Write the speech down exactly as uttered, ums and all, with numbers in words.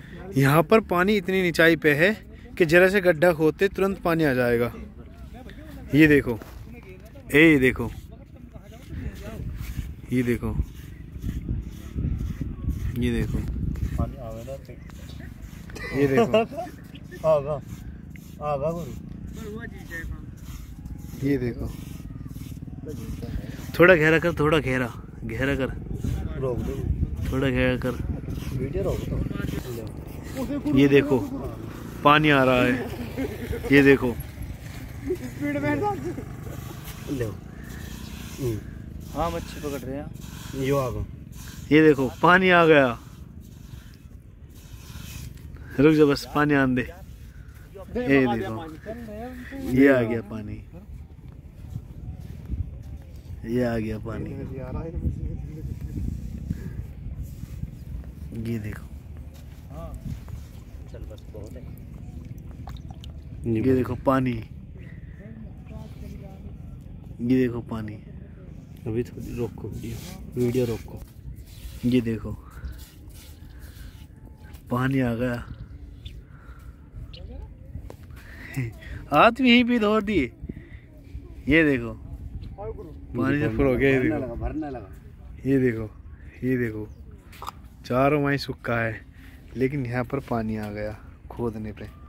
यहाँ पर पानी इतनी ऊंचाई पे है कि जरा से गड्ढा खोदते तुरंत पानी आ जाएगा। ये देखो, ए देखो, ये देखो, ये देखो, ये देखो, आगा आगा ये देखो। थोड़ा गहरा कर, थोड़ा गहरा गहरा कर, रोक दो, थोड़ा गहरा कर। वीडियो रोक दो। ये देखो पानी आ रहा है, ये देखो। हाँ मच्छी पकड़ रहे हैं। यो आगा, ये देखो पानी आ गया। रुक जा बस, पानी आने दे। ये देखो, ये आ गया पानी, ये आ गया पानी। ये देखो, चल बस बहुत है। ये देखो पानी, ये देखो पानी। अभी थोड़ी रोको वीडियो, वीडियो रोको। ये देखो पानी आ गया। हाथ भी यहीं पे धो दिए। ये देखो पानी से फुल हो गया। ये देखो, भरने लगा। ये देखो, ये देखो, चारों वहीं सूखा है, लेकिन यहाँ पर पानी आ गया खोदने पे।